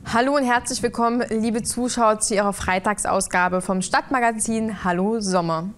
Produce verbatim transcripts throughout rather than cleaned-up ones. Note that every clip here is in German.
Hallo und herzlich willkommen, liebe Zuschauer, zu Ihrer Freitagsausgabe vom Stadtmagazin Hallo Sommer.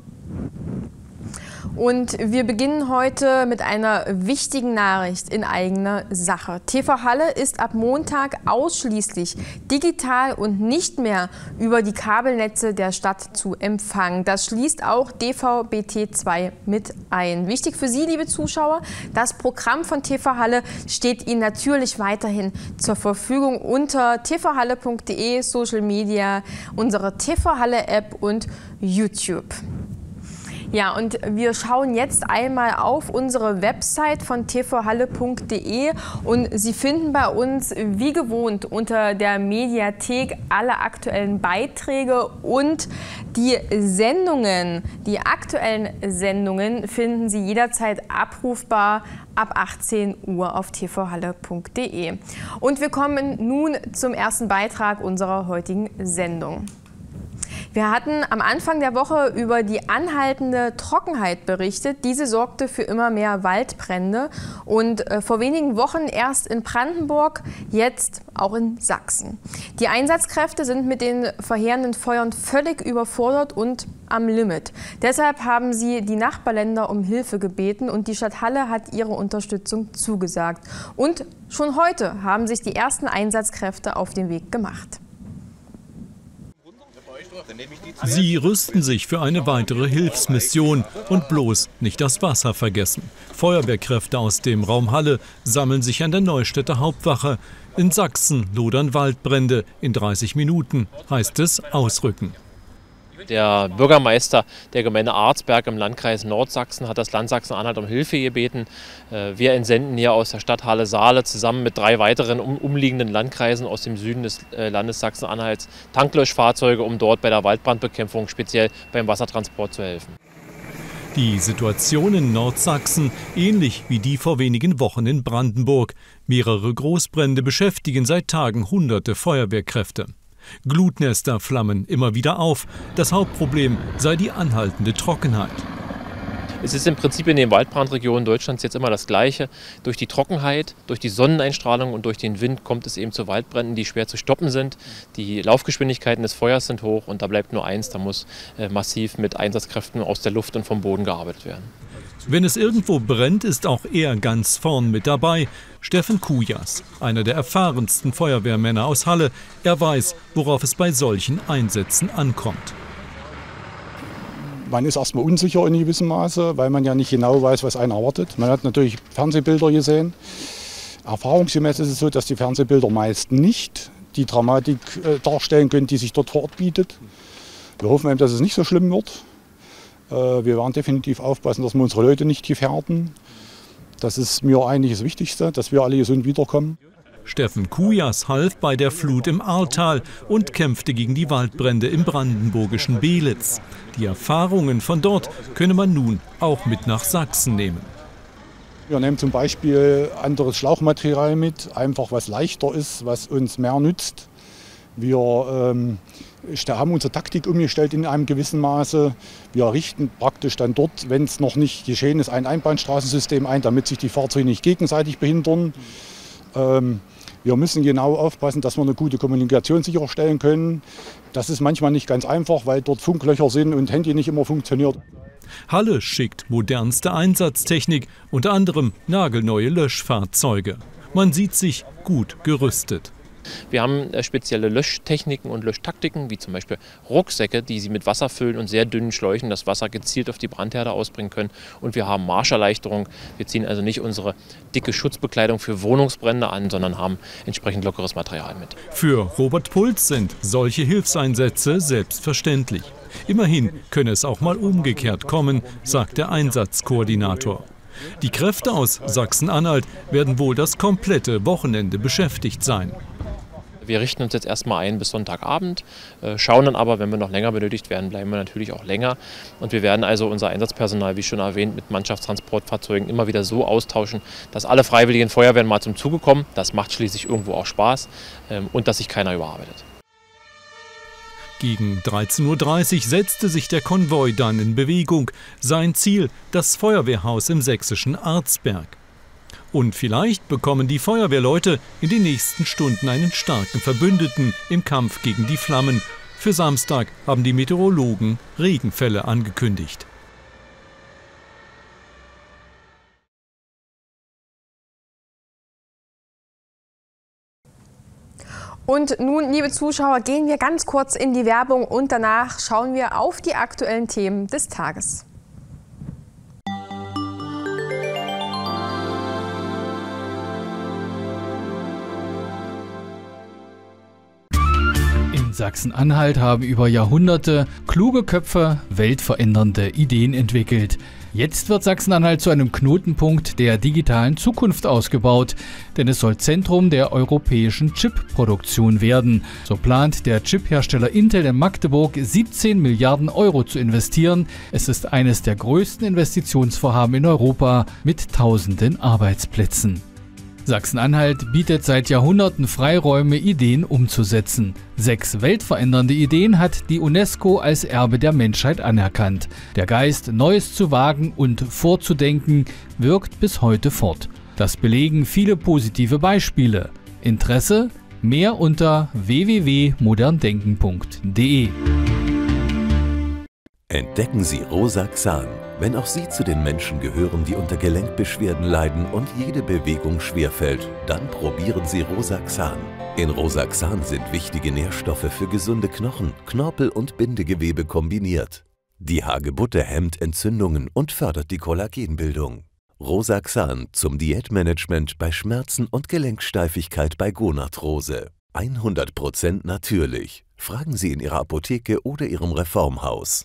Und wir beginnen heute mit einer wichtigen Nachricht in eigener Sache. T V Halle ist ab Montag ausschließlich digital und nicht mehr über die Kabelnetze der Stadt zu empfangen. Das schließt auch D V B T zwei mit ein. Wichtig für Sie, liebe Zuschauer, das Programm von T V Halle steht Ihnen natürlich weiterhin zur Verfügung unter t v halle punkt de, Social Media, unsere T V Halle App und YouTube. Ja, und wir schauen jetzt einmal auf unsere Website von t v halle punkt de und Sie finden bei uns wie gewohnt unter der Mediathek alle aktuellen Beiträge und die Sendungen, die aktuellen Sendungen finden Sie jederzeit abrufbar ab achtzehn Uhr auf t v halle punkt de. Und wir kommen nun zum ersten Beitrag unserer heutigen Sendung. Wir hatten am Anfang der Woche über die anhaltende Trockenheit berichtet. Diese sorgte für immer mehr Waldbrände und äh, vor wenigen Wochen erst in Brandenburg, jetzt auch in Sachsen. Die Einsatzkräfte sind mit den verheerenden Feuern völlig überfordert und am Limit. Deshalb haben sie die Nachbarländer um Hilfe gebeten und die Stadt Halle hat ihre Unterstützung zugesagt. Und schon heute haben sich die ersten Einsatzkräfte auf den Weg gemacht. Sie rüsten sich für eine weitere Hilfsmission und bloß nicht das Wasser vergessen. Feuerwehrkräfte aus dem Raum Halle sammeln sich an der Neustädter Hauptwache. In Sachsen lodern Waldbrände. In dreißig Minuten heißt es ausrücken. Der Bürgermeister der Gemeinde Arzberg im Landkreis Nordsachsen hat das Land Sachsen-Anhalt um Hilfe gebeten. Wir entsenden hier aus der Stadt Halle-Saale zusammen mit drei weiteren umliegenden Landkreisen aus dem Süden des Landes Sachsen-Anhalts Tanklöschfahrzeuge, um dort bei der Waldbrandbekämpfung, speziell beim Wassertransport, zu helfen. Die Situation in Nordsachsen ähnlich wie die vor wenigen Wochen in Brandenburg. Mehrere Großbrände beschäftigen seit Tagen hunderte Feuerwehrkräfte. Glutnester flammen immer wieder auf. Das Hauptproblem sei die anhaltende Trockenheit. Es ist im Prinzip in den Waldbrandregionen Deutschlands jetzt immer das Gleiche. Durch die Trockenheit, durch die Sonneneinstrahlung und durch den Wind kommt es eben zu Waldbränden, die schwer zu stoppen sind. Die Laufgeschwindigkeiten des Feuers sind hoch und da bleibt nur eins, da muss äh, massiv mit Einsatzkräften aus der Luft und vom Boden gearbeitet werden. Wenn es irgendwo brennt, ist auch er ganz vorn mit dabei. Steffen Kujas, einer der erfahrensten Feuerwehrmänner aus Halle. Er weiß, worauf es bei solchen Einsätzen ankommt. Man ist erstmal unsicher in gewissem Maße, weil man ja nicht genau weiß, was einen erwartet. Man hat natürlich Fernsehbilder gesehen. Erfahrungsgemäß ist es so, dass die Fernsehbilder meist nicht die Dramatik äh, darstellen können, die sich dort vor Ort bietet. Wir hoffen eben, dass es nicht so schlimm wird. Äh, wir werden definitiv aufpassen, dass wir unsere Leute nicht gefährden. Das ist mir eigentlich das Wichtigste, dass wir alle gesund wiederkommen. Steffen Kujas half bei der Flut im Ahrtal und kämpfte gegen die Waldbrände im brandenburgischen Beelitz. Die Erfahrungen von dort könne man nun auch mit nach Sachsen nehmen. Wir nehmen zum Beispiel anderes Schlauchmaterial mit, einfach was leichter ist, was uns mehr nützt. Wir ähm, haben unsere Taktik umgestellt in einem gewissen Maße. Wir richten praktisch dann dort, wenn es noch nicht geschehen ist, ein Einbahnstraßensystem ein, damit sich die Fahrzeuge nicht gegenseitig behindern. Ähm, wir müssen genau aufpassen, dass wir eine gute Kommunikation sicherstellen können. Das ist manchmal nicht ganz einfach, weil dort Funklöcher sind und Handy nicht immer funktioniert. Halle schickt modernste Einsatztechnik, unter anderem nagelneue Löschfahrzeuge. Man sieht sich gut gerüstet. Wir haben spezielle Löschtechniken und Löschtaktiken, wie zum Beispiel Rucksäcke, die Sie mit Wasser füllen und sehr dünnen Schläuchen das Wasser gezielt auf die Brandherde ausbringen können. Und wir haben Marscherleichterung. Wir ziehen also nicht unsere dicke Schutzbekleidung für Wohnungsbrände an, sondern haben entsprechend lockeres Material mit. Für Robert Puls sind solche Hilfseinsätze selbstverständlich. Immerhin könne es auch mal umgekehrt kommen, sagt der Einsatzkoordinator. Die Kräfte aus Sachsen-Anhalt werden wohl das komplette Wochenende beschäftigt sein. Wir richten uns jetzt erstmal ein bis Sonntagabend, schauen dann aber, wenn wir noch länger benötigt werden, bleiben wir natürlich auch länger. Und wir werden also unser Einsatzpersonal, wie schon erwähnt, mit Mannschaftstransportfahrzeugen immer wieder so austauschen, dass alle freiwilligen Feuerwehren mal zum Zuge kommen. Das macht schließlich irgendwo auch Spaß und dass sich keiner überarbeitet. Gegen dreizehn Uhr dreißig setzte sich der Konvoi dann in Bewegung. Sein Ziel, das Feuerwehrhaus im sächsischen Arzberg. Und vielleicht bekommen die Feuerwehrleute in den nächsten Stunden einen starken Verbündeten im Kampf gegen die Flammen. Für Samstag haben die Meteorologen Regenfälle angekündigt. Und nun, liebe Zuschauer, gehen wir ganz kurz in die Werbung und danach schauen wir auf die aktuellen Themen des Tages. In Sachsen-Anhalt haben über Jahrhunderte kluge Köpfe weltverändernde Ideen entwickelt. Jetzt wird Sachsen-Anhalt zu einem Knotenpunkt der digitalen Zukunft ausgebaut, denn es soll Zentrum der europäischen Chip-Produktion werden. So plant der Chip-Hersteller Intel in Magdeburg siebzehn Milliarden Euro zu investieren. Es ist eines der größten Investitionsvorhaben in Europa mit tausenden Arbeitsplätzen. Sachsen-Anhalt bietet seit Jahrhunderten Freiräume, Ideen umzusetzen. Sechs weltverändernde Ideen hat die UNESCO als Erbe der Menschheit anerkannt. Der Geist, Neues zu wagen und vorzudenken, wirkt bis heute fort. Das belegen viele positive Beispiele. Interesse? Mehr unter w w w punkt moderndenken punkt d e. Entdecken Sie Rosaxan. Wenn auch Sie zu den Menschen gehören, die unter Gelenkbeschwerden leiden und jede Bewegung schwerfällt, dann probieren Sie Rosaxan. In Rosaxan sind wichtige Nährstoffe für gesunde Knochen, Knorpel und Bindegewebe kombiniert. Die Hagebutte hemmt Entzündungen und fördert die Kollagenbildung. Rosaxan zum Diätmanagement bei Schmerzen und Gelenksteifigkeit bei Gonarthrose. hundert Prozent natürlich. Fragen Sie in Ihrer Apotheke oder Ihrem Reformhaus.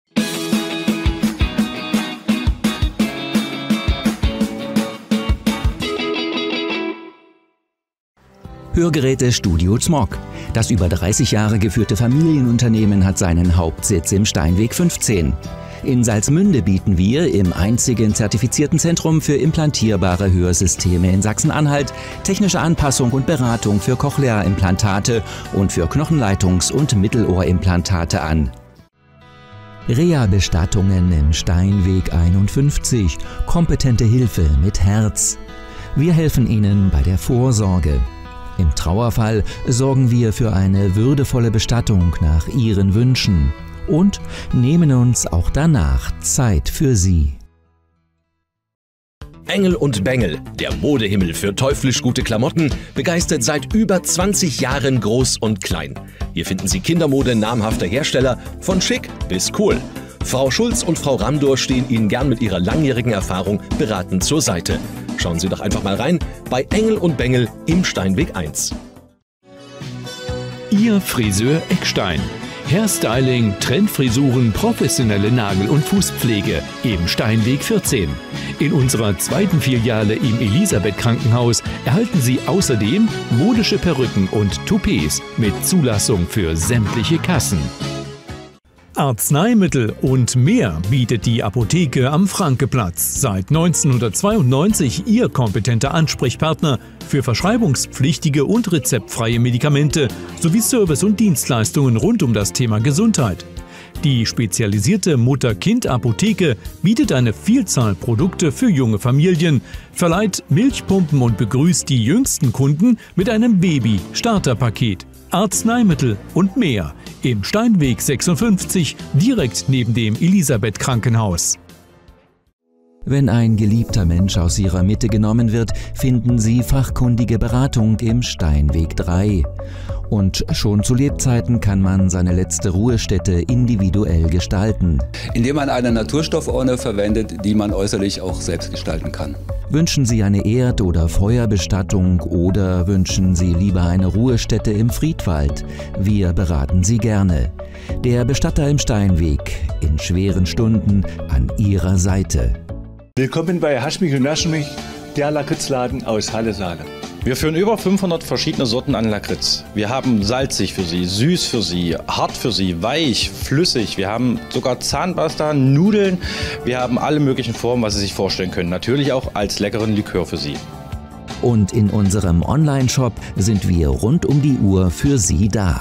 Hörgeräte Studio Zmog. Das über dreißig Jahre geführte Familienunternehmen hat seinen Hauptsitz im Steinweg fünfzehn. In Salzmünde bieten wir im einzigen zertifizierten Zentrum für implantierbare Hörsysteme in Sachsen-Anhalt technische Anpassung und Beratung für Cochlea-Implantate und für Knochenleitungs- und Mittelohrimplantate an. Reha-Bestattungen im Steinweg einundfünfzig. Kompetente Hilfe mit Herz. Wir helfen Ihnen bei der Vorsorge. Im Trauerfall sorgen wir für eine würdevolle Bestattung nach Ihren Wünschen und nehmen uns auch danach Zeit für Sie. Engel und Bengel, der Modehimmel für teuflisch gute Klamotten, begeistert seit über zwanzig Jahren groß und klein. Hier finden Sie Kindermode namhafter Hersteller, von schick bis cool. Frau Schulz und Frau Ramdor stehen Ihnen gern mit ihrer langjährigen Erfahrung beratend zur Seite. Schauen Sie doch einfach mal rein bei Engel und Bengel im Steinweg eins. Ihr Friseur Eckstein. Hairstyling, Trendfrisuren, professionelle Nagel- und Fußpflege im Steinweg vierzehn. In unserer zweiten Filiale im Elisabeth-Krankenhaus erhalten Sie außerdem modische Perücken und Toupets mit Zulassung für sämtliche Kassen. Arzneimittel und mehr bietet die Apotheke am Frankeplatz. Seit neunzehnhundertzweiundneunzig Ihr kompetenter Ansprechpartner für verschreibungspflichtige und rezeptfreie Medikamente sowie Service- und Dienstleistungen rund um das Thema Gesundheit. Die spezialisierte Mutter-Kind-Apotheke bietet eine Vielzahl Produkte für junge Familien, verleiht Milchpumpen und begrüßt die jüngsten Kunden mit einem Baby-Starterpaket. Arzneimittel und mehr im Steinweg sechsundfünfzig, direkt neben dem Elisabeth-Krankenhaus. Wenn ein geliebter Mensch aus ihrer Mitte genommen wird, finden Sie fachkundige Beratung im Steinweg drei. Und schon zu Lebzeiten kann man seine letzte Ruhestätte individuell gestalten. Indem man eine Naturstoffurne verwendet, die man äußerlich auch selbst gestalten kann. Wünschen Sie eine Erd- oder Feuerbestattung oder wünschen Sie lieber eine Ruhestätte im Friedwald? Wir beraten Sie gerne. Der Bestatter im Steinweg, in schweren Stunden an Ihrer Seite. Willkommen bei Haschmich und Naschmich, der Lakritzladen aus Halle-Saale. Wir führen über fünfhundert verschiedene Sorten an Lakritz. Wir haben salzig für Sie, süß für Sie, hart für Sie, weich, flüssig. Wir haben sogar Zahnpasta, Nudeln. Wir haben alle möglichen Formen, was Sie sich vorstellen können. Natürlich auch als leckeren Likör für Sie. Und in unserem Online-Shop sind wir rund um die Uhr für Sie da.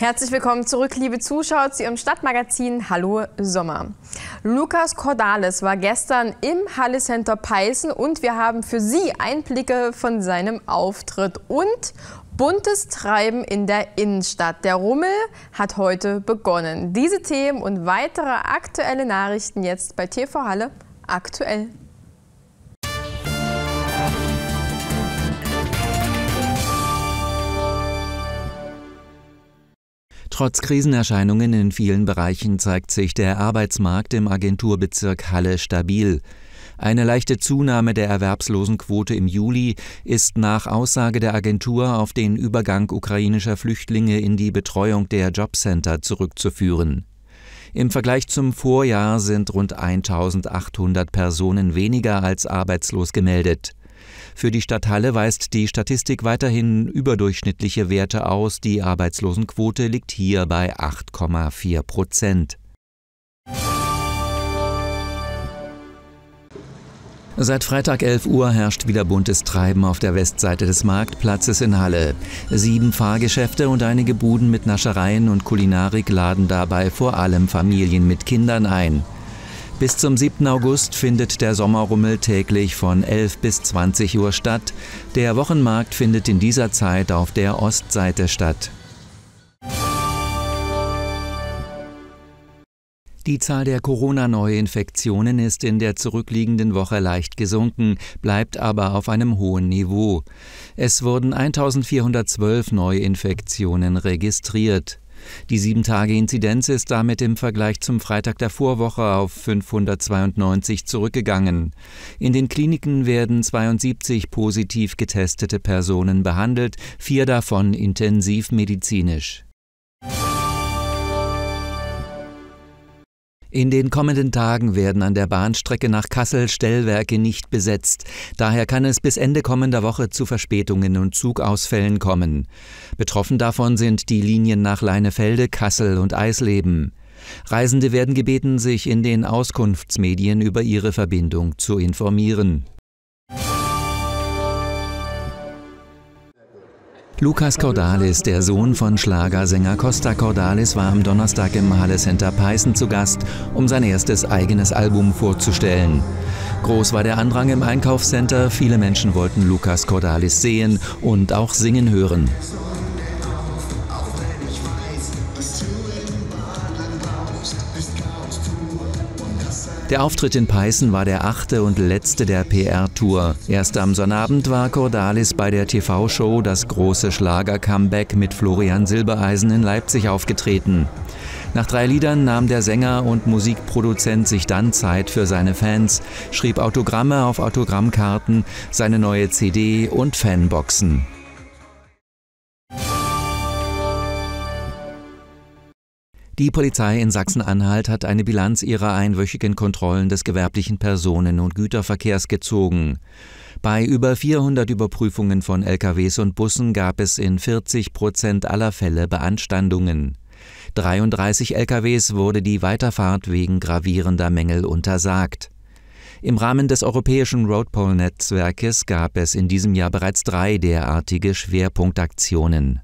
Herzlich willkommen zurück, liebe Zuschauer, zu Ihrem Stadtmagazin Hallo Sommer. Lukas Cordalis war gestern im Halle Center Peißen und wir haben für Sie Einblicke von seinem Auftritt und buntes Treiben in der Innenstadt. Der Rummel hat heute begonnen. Diese Themen und weitere aktuelle Nachrichten jetzt bei T V Halle aktuell. Trotz Krisenerscheinungen in vielen Bereichen zeigt sich der Arbeitsmarkt im Agenturbezirk Halle stabil. Eine leichte Zunahme der Erwerbslosenquote im Juli ist nach Aussage der Agentur auf den Übergang ukrainischer Flüchtlinge in die Betreuung der Jobcenter zurückzuführen. Im Vergleich zum Vorjahr sind rund eintausendachthundert Personen weniger als arbeitslos gemeldet. Für die Stadt Halle weist die Statistik weiterhin überdurchschnittliche Werte aus. Die Arbeitslosenquote liegt hier bei acht Komma vier Prozent. Seit Freitag elf Uhr herrscht wieder buntes Treiben auf der Westseite des Marktplatzes in Halle. Sieben Fahrgeschäfte und einige Buden mit Naschereien und Kulinarik laden dabei vor allem Familien mit Kindern ein. Bis zum siebten August findet der Sommerrummel täglich von elf bis zwanzig Uhr statt. Der Wochenmarkt findet in dieser Zeit auf der Ostseite statt. Die Zahl der Corona-Neuinfektionen ist in der zurückliegenden Woche leicht gesunken, bleibt aber auf einem hohen Niveau. Es wurden eintausendvierhundertzwölf Neuinfektionen registriert. Die sieben Tage Inzidenz ist damit im Vergleich zum Freitag der Vorwoche auf fünfhundertzweiundneunzig zurückgegangen. In den Kliniken werden zweiundsiebzig positiv getestete Personen behandelt, vier davon intensivmedizinisch. In den kommenden Tagen werden an der Bahnstrecke nach Kassel Stellwerke nicht besetzt. Daher kann es bis Ende kommender Woche zu Verspätungen und Zugausfällen kommen. Betroffen davon sind die Linien nach Leinefelde, Kassel und Eisleben. Reisende werden gebeten, sich in den Auskunftsmedien über ihre Verbindung zu informieren. Lukas Cordalis, der Sohn von Schlagersänger Costa Cordalis, war am Donnerstag im Halle Center Peißen zu Gast, um sein erstes eigenes Album vorzustellen. Groß war der Andrang im Einkaufscenter, viele Menschen wollten Lukas Cordalis sehen und auch singen hören. Der Auftritt in Peißen war der achte und letzte der P R-Tour. Erst am Sonnabend war Cordalis bei der T V-Show Das große Schlager-Comeback mit Florian Silbereisen in Leipzig aufgetreten. Nach drei Liedern nahm der Sänger und Musikproduzent sich dann Zeit für seine Fans, schrieb Autogramme auf Autogrammkarten, seine neue C D und Fanboxen. Die Polizei in Sachsen-Anhalt hat eine Bilanz ihrer einwöchigen Kontrollen des gewerblichen Personen- und Güterverkehrs gezogen. Bei über vierhundert Überprüfungen von L K Ws und Bussen gab es in vierzig Prozent aller Fälle Beanstandungen. dreiunddreißig L K Ws wurde die Weiterfahrt wegen gravierender Mängel untersagt. Im Rahmen des europäischen Roadpol-Netzwerkes gab es in diesem Jahr bereits drei derartige Schwerpunktaktionen.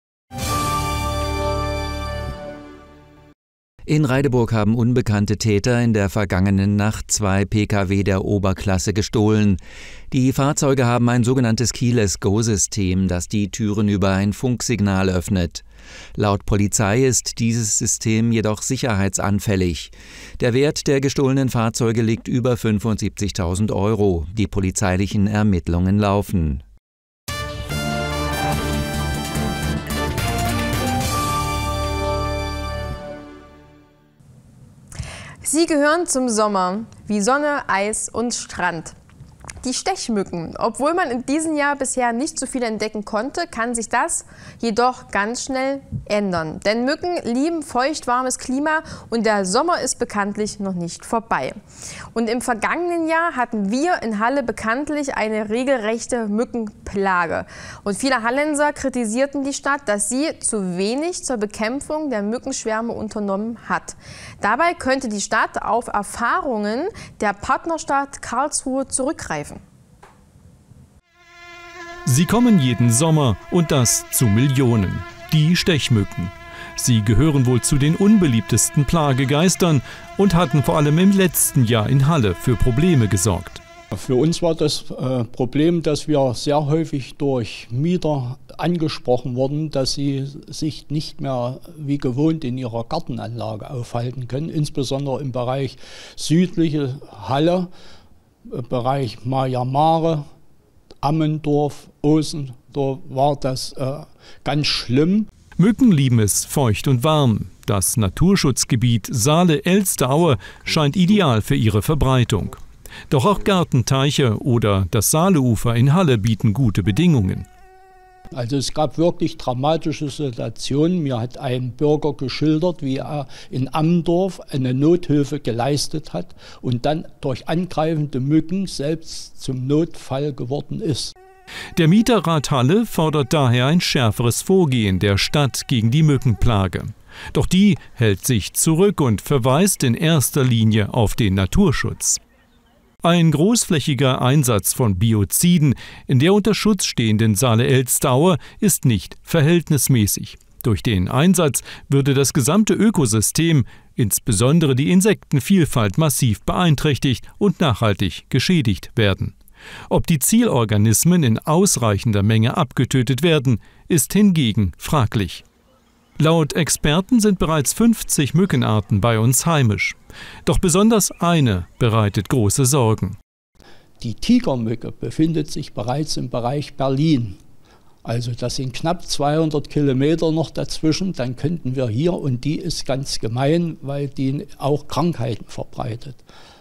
In Reideburg haben unbekannte Täter in der vergangenen Nacht zwei P K W der Oberklasse gestohlen. Die Fahrzeuge haben ein sogenanntes Keyless-Go-System, das die Türen über ein Funksignal öffnet. Laut Polizei ist dieses System jedoch sicherheitsanfällig. Der Wert der gestohlenen Fahrzeuge liegt über fünfundsiebzigtausend Euro. Die polizeilichen Ermittlungen laufen. Sie gehören zum Sommer, wie Sonne, Eis und Strand. Die Stechmücken. Obwohl man in diesem Jahr bisher nicht so viel entdecken konnte, kann sich das jedoch ganz schnell ändern. Denn Mücken lieben feucht-warmes Klima und der Sommer ist bekanntlich noch nicht vorbei. Und im vergangenen Jahr hatten wir in Halle bekanntlich eine regelrechte Mückenplage. Und viele Hallenser kritisierten die Stadt, dass sie zu wenig zur Bekämpfung der Mückenschwärme unternommen hat. Dabei könnte die Stadt auf Erfahrungen der Partnerstadt Karlsruhe zurückgreifen. Sie kommen jeden Sommer und das zu Millionen. Die Stechmücken. Sie gehören wohl zu den unbeliebtesten Plagegeistern und hatten vor allem im letzten Jahr in Halle für Probleme gesorgt. Für uns war das äh, Problem, dass wir sehr häufig durch Mieter angesprochen wurden, dass sie sich nicht mehr wie gewohnt in ihrer Gartenanlage aufhalten können, insbesondere im Bereich südliche Halle, äh, Bereich Maja-Mare, Ammendorf, Osen, da war das äh, ganz schlimm. Mücken lieben es feucht und warm. Das Naturschutzgebiet Saale-Elsteraue scheint ideal für ihre Verbreitung. Doch auch Gartenteiche oder das Saaleufer in Halle bieten gute Bedingungen. Also es gab wirklich dramatische Situationen. Mir hat ein Bürger geschildert, wie er in Ammendorf eine Nothilfe geleistet hat und dann durch angreifende Mücken selbst zum Notfall geworden ist. Der Mieterrat Halle fordert daher ein schärferes Vorgehen der Stadt gegen die Mückenplage. Doch die hält sich zurück und verweist in erster Linie auf den Naturschutz. Ein großflächiger Einsatz von Bioziden in der unter Schutz stehenden Saale-Elsteraue ist nicht verhältnismäßig. Durch den Einsatz würde das gesamte Ökosystem, insbesondere die Insektenvielfalt, massiv beeinträchtigt und nachhaltig geschädigt werden. Ob die Zielorganismen in ausreichender Menge abgetötet werden, ist hingegen fraglich. Laut Experten sind bereits fünfzig Mückenarten bei uns heimisch. Doch besonders eine bereitet große Sorgen. Die Tigermücke befindet sich bereits im Bereich Berlin. Also das sind knapp zweihundert Kilometer noch dazwischen, dann könnten wir hier, und die ist ganz gemein, weil die auch Krankheiten verbreitet.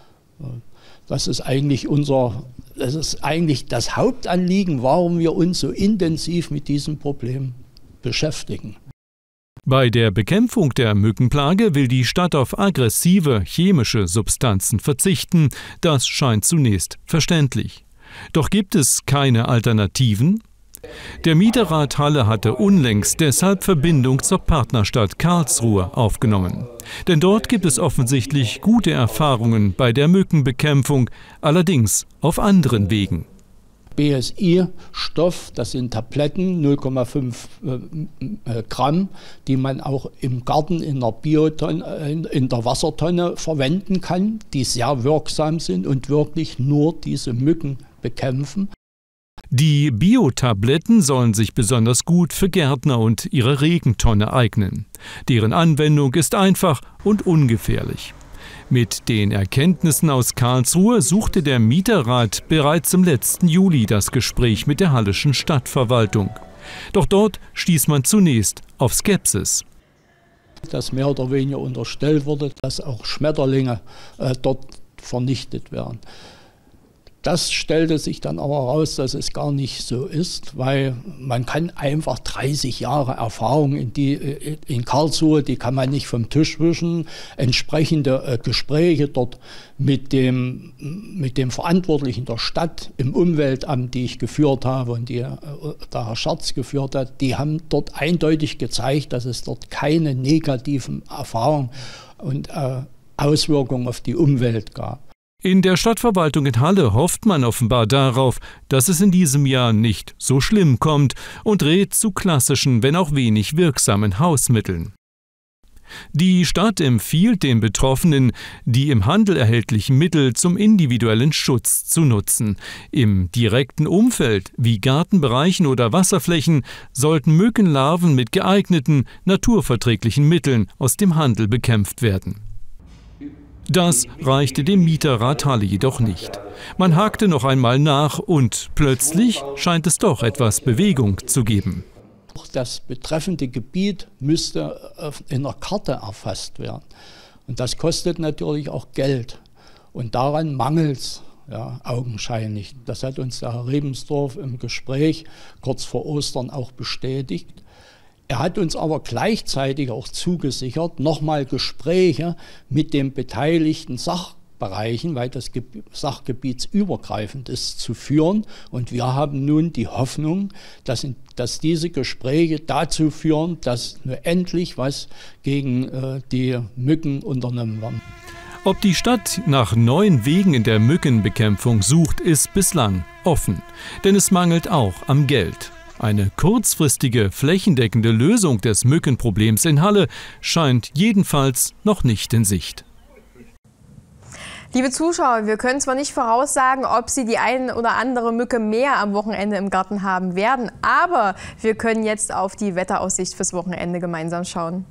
Das ist eigentlich unser, das ist eigentlich das Hauptanliegen, warum wir uns so intensiv mit diesem Problem beschäftigen. Bei der Bekämpfung der Mückenplage will die Stadt auf aggressive chemische Substanzen verzichten. Das scheint zunächst verständlich. Doch gibt es keine Alternativen? Der Mieterrat Halle hatte unlängst deshalb Verbindung zur Partnerstadt Karlsruhe aufgenommen. Denn dort gibt es offensichtlich gute Erfahrungen bei der Mückenbekämpfung, allerdings auf anderen Wegen. B S I-Stoff, das sind Tabletten, null Komma fünf Gramm, die man auch im Garten in der Biotonne, in der Wassertonne verwenden kann, die sehr wirksam sind und wirklich nur diese Mücken bekämpfen. Die Biotabletten sollen sich besonders gut für Gärtner und ihre Regentonne eignen. Deren Anwendung ist einfach und ungefährlich. Mit den Erkenntnissen aus Karlsruhe suchte der Mieterrat bereits im letzten Juli das Gespräch mit der Halleschen Stadtverwaltung. Doch dort stieß man zunächst auf Skepsis. Dass mehr oder weniger unterstellt wurde, dass auch Schmetterlinge äh, dort vernichtet werden. Das stellte sich dann aber heraus, dass es gar nicht so ist, weil man kann einfach dreißig Jahre Erfahrung in, die, in Karlsruhe, die kann man nicht vom Tisch wischen. Entsprechende äh, Gespräche dort mit dem, mit dem Verantwortlichen der Stadt im Umweltamt, die ich geführt habe und die äh, der Herr Scherz geführt hat, die haben dort eindeutig gezeigt, dass es dort keine negativen Erfahrungen und äh, Auswirkungen auf die Umwelt gab. In der Stadtverwaltung in Halle hofft man offenbar darauf, dass es in diesem Jahr nicht so schlimm kommt und rät zu klassischen, wenn auch wenig wirksamen Hausmitteln. Die Stadt empfiehlt den Betroffenen, die im Handel erhältlichen Mittel zum individuellen Schutz zu nutzen. Im direkten Umfeld, wie Gartenbereichen oder Wasserflächen, sollten Mückenlarven mit geeigneten, naturverträglichen Mitteln aus dem Handel bekämpft werden. Das reichte dem Mieterrat Halle jedoch nicht. Man hakte noch einmal nach und plötzlich scheint es doch etwas Bewegung zu geben. Das betreffende Gebiet müsste in der Karte erfasst werden. Und das kostet natürlich auch Geld. Und daran mangelt es ja, augenscheinlich. Das hat uns der Herr Rebensdorf im Gespräch kurz vor Ostern auch bestätigt. Er hat uns aber gleichzeitig auch zugesichert, nochmal Gespräche mit den beteiligten Sachbereichen, weil das sachgebietsübergreifend ist, zu führen. Und wir haben nun die Hoffnung, dass, in, dass diese Gespräche dazu führen, dass nur endlich was gegen äh, die Mücken unternommen wird. Ob die Stadt nach neuen Wegen in der Mückenbekämpfung sucht, ist bislang offen. Denn es mangelt auch am Geld. Eine kurzfristige, flächendeckende Lösung des Mückenproblems in Halle scheint jedenfalls noch nicht in Sicht. Liebe Zuschauer, wir können zwar nicht voraussagen, ob Sie die eine oder andere Mücke mehr am Wochenende im Garten haben werden, aber wir können jetzt auf die Wetteraussicht fürs Wochenende gemeinsam schauen.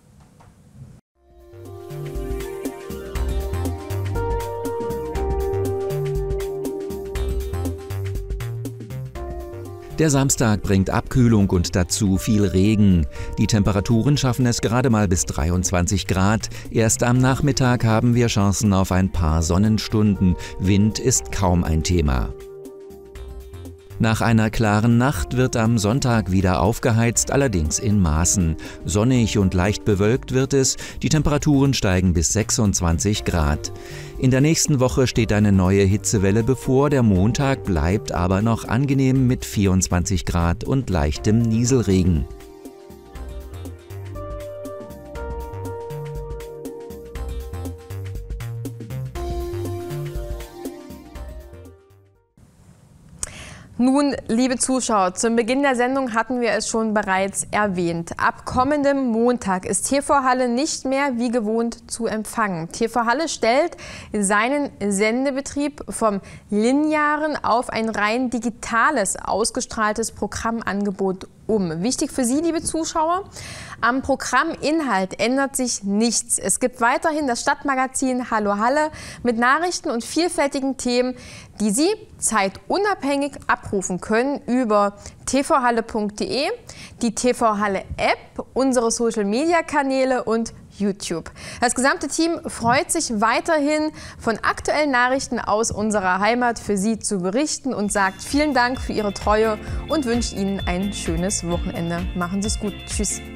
Der Samstag bringt Abkühlung und dazu viel Regen. Die Temperaturen schaffen es gerade mal bis dreiundzwanzig Grad. Erst am Nachmittag haben wir Chancen auf ein paar Sonnenstunden. Wind ist kaum ein Thema. Nach einer klaren Nacht wird am Sonntag wieder aufgeheizt, allerdings in Maßen. Sonnig und leicht bewölkt wird es, die Temperaturen steigen bis sechsundzwanzig Grad. In der nächsten Woche steht eine neue Hitzewelle bevor, der Montag bleibt aber noch angenehm mit vierundzwanzig Grad und leichtem Nieselregen. Nun, liebe Zuschauer, zum Beginn der Sendung hatten wir es schon bereits erwähnt. Ab kommendem Montag ist T V Halle nicht mehr wie gewohnt zu empfangen. T V Halle stellt seinen Sendebetrieb vom linearen auf ein rein digitales, ausgestrahltes Programmangebot um. Wichtig für Sie, liebe Zuschauer, am Programminhalt ändert sich nichts. Es gibt weiterhin das Stadtmagazin Hallo Halle mit Nachrichten und vielfältigen Themen, die Sie zeitunabhängig abrufen können über t v halle punkt de, die T V Halle App, unsere Social-Media-Kanäle und YouTube. Das gesamte Team freut sich weiterhin, von aktuellen Nachrichten aus unserer Heimat für Sie zu berichten und sagt vielen Dank für Ihre Treue und wünscht Ihnen ein schönes Wochenende. Machen Sie es gut. Tschüss.